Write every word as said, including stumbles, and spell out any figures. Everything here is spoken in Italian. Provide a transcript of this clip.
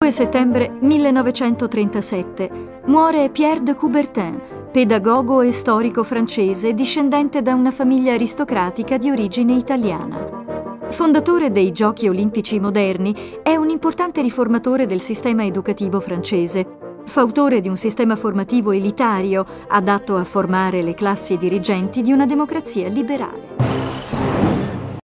due settembre millenovecentotrentasette. Muore Pierre de Coubertin, pedagogo e storico francese discendente da una famiglia aristocratica di origine italiana. Fondatore dei Giochi Olimpici moderni, è un importante riformatore del sistema educativo francese. Fautore di un sistema formativo elitario, adatto a formare le classi dirigenti di una democrazia liberale.